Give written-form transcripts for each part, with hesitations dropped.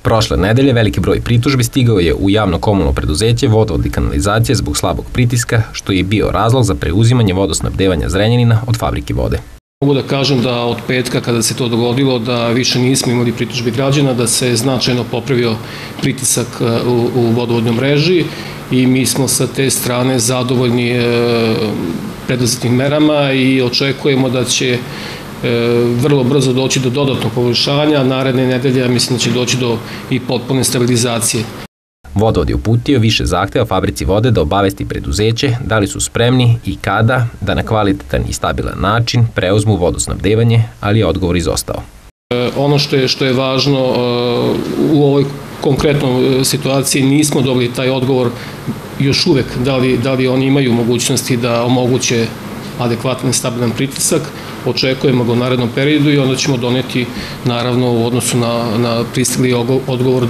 Prošle nedelje veliki broj pritužbi stigao je u javno komunalno preduzeće Vodovod i kanalizacije zbog slabog pritiska, što je bio razlog za preuzimanje vodosnabdevanja Zrenjanina od fabrike vode. Mogu da kažem da od petka kada se to dogodilo da više nismo imali pritužbi građana, da se značajno popravio pritisak u vodovodnoj mreži i mi smo sa te strane zadovoljni preduzetim merama i očekujemo da će vrlo brzo doći do dodatnog poboljšanja. Naredne nedelje mislim da će doći do i potpune stabilizacije. Vodovod je uputio više zahteva fabrici vode da obavesti preduzeće da li su spremni i kada da na kvalitetan i stabilan način preuzmu vodosnabdevanje, ali je odgovor izostao. Ono što je važno u ovoj konkretnoj situaciji nismo dobili taj odgovor još uvek da li oni imaju mogućnosti da omoguće adekvatan i stabilan pritisak. Očekujemo ga u narednom periodu i onda ćemo doneti, naravno u odnosu na pristigli odgovor,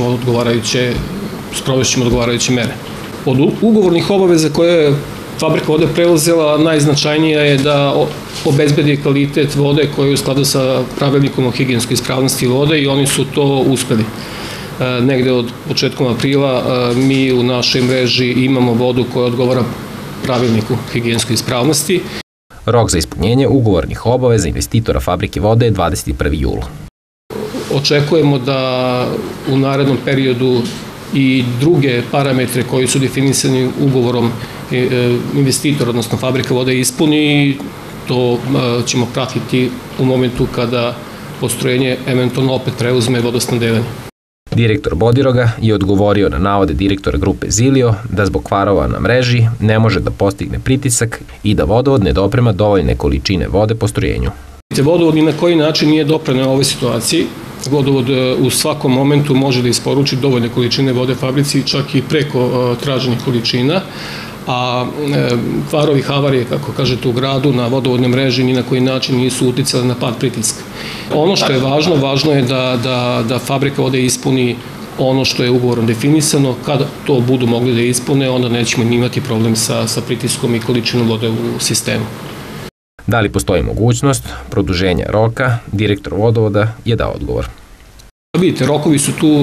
sprovešćemo odgovarajuće mere. Od ugovornih obaveza koje je fabrika vode preuzela, najznačajnija je da obezbedi kvalitet vode koja je u skladu sa pravilnikom o higijenskoj ispravnosti vode i oni su to uspeli. Negde od početkom aprila mi u našoj mreži imamo vodu koja odgovara pravilniku higijenskoj ispravnosti. Rok za ispunjenje ugovornih obaveza investitora fabrike vode je 21. jul. Očekujemo da u narednom periodu i druge parametre koji su definisani ugovorom investitor, odnosno fabrika vode ispuni i to ćemo pratiti u momentu kada postrojenje eventualno opet preuzme vodosnabdevanje. Direktor Bodiroga je odgovorio na navode direktora grupe Zilio da zbog kvarova na mreži ne može da postigne pritisak i da vodovod ne doprema dovoljne količine vode postrojenju. Vodovod ni na koji način nije doprineo ovoj situaciji. Vodovod u svakom momentu može da isporuči dovoljne količine vode fabrici, čak i preko traženih količina, a kvarovi, havarije, kako kažete, u gradu na vodovodnoj mreži ni na koji način nisu uticali na pad pritiska. Ono što je važno je da fabrika vode ispuni ono što je ugovorom definisano. Kada to budu mogli da ispune, onda nećemo imati problem sa pritiskom i količinom vode u sistemu. Da li postoji mogućnost produženja roka, direktor vodovoda je dao odgovor. Vidite, rokovi su tu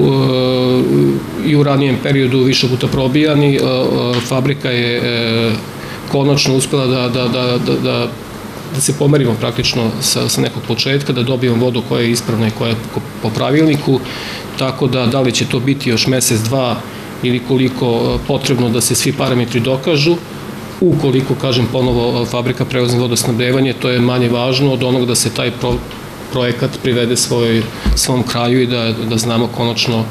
i u ranijem periodu više puta probijani. Fabrika je konačno uspela da se pomerimo praktično sa nekog početka, da dobijemo vodu koja je ispravna i koja je po pravilniku, tako da li će to biti još mesec, dva ili koliko potrebno da se svi parametri dokažu. Ukoliko, kažem ponovo, fabrika preuzme vodosnabdevanje, to je manje važno od onog da se taj projekat privede svom kraju i da znamo konačno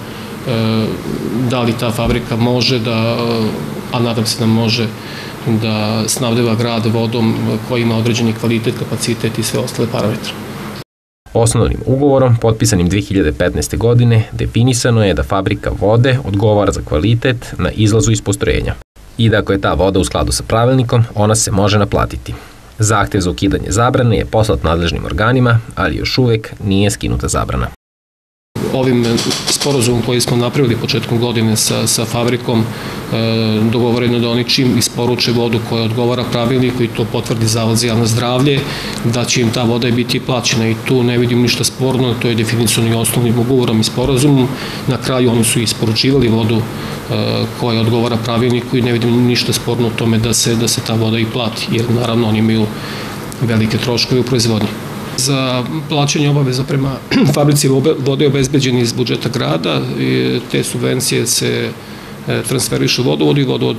da li ta fabrika može a nadam se da može, da snabdeva grad vodom koji ima određeni kvalitet, kapacitet i sve ostale parametre. Osnovnim ugovorom, potpisanim 2015. godine, definisano je da fabrika vode odgovara za kvalitet na izlazu iz postrojenja i da ako je ta voda u skladu sa pravilnikom, ona se može naplatiti. Zahtev za ukidanje zabrane je poslat nadležnim organima, ali još uvek nije skinuta zabrana. Ovim sporazumom koji smo napravili početkom godine sa fabrikom, dogovoreno da oni čim isporuče vodu koja odgovara pravilniku i to potvrdi Zavod za javno zdravlje, da će im ta voda i biti plaćena i tu ne vidim ništa sporno, to je definisano i osnovnim ugovorom i sporazumom. Na kraju oni su isporučivali vodu koja odgovara pravilniku i ne vidim ništa sporno u tome da se ta voda i plati, jer naravno oni imaju velike troškove u proizvodnji. Za plaćanje obaveza prema fabrici vode obezbeđeni iz budžeta grada, te subvencije se transferišu vodovodu i vodovod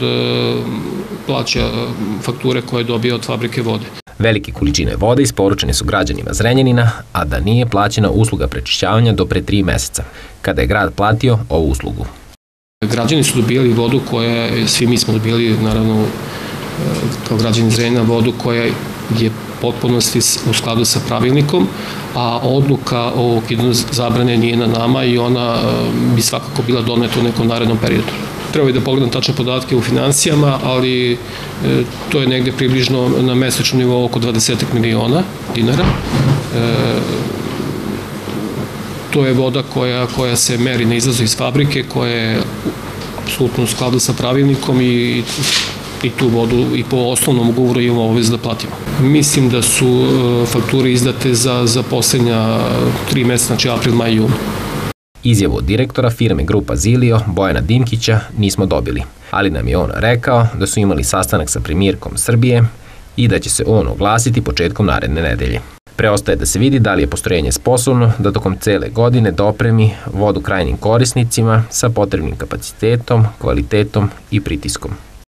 plaća fakture koje dobije od fabrike vode. Velike količine vode isporučene su građanima Zrenjanina, a da nije plaćena usluga prečišćavanja do pre 3 meseca, kada je grad platio ovu uslugu. Građani su dobijali vodu svi mi smo dobijali, naravno, kao građani Zrenjanina, vodu koja je potpunosti u skladu sa pravilnikom, a odluka o ukidanju zabrane nije na nama i ona bi svakako bila doneta u nekom narednom periodu. Treba i da pogledam tačne podatke u financijama, ali to je negde približno na mesečnom nivou oko 20 miliona dinara. To je voda koja se meri na izlazu iz fabrike, koja je apsolutno u skladu sa pravilnikom i tu vodu i po osnovnom ugovoru imamo obavezu da platimo. Mislim da su fakture izdate za poslednja 3 meseca, znači april, maj i jun. Izjavu od direktora firme Grupa Zilio, Bojana Dimkića, nismo dobili, ali nam je on rekao da su imali sastanak sa premijerkom Srbije i da će se on oglasiti početkom naredne nedelje. Preostaje da se vidi da li je postrojenje sposobno da tokom cele godine dopremi vodu krajnjim korisnicima sa potrebnim kapacitetom, kvalitetom i pritiskom.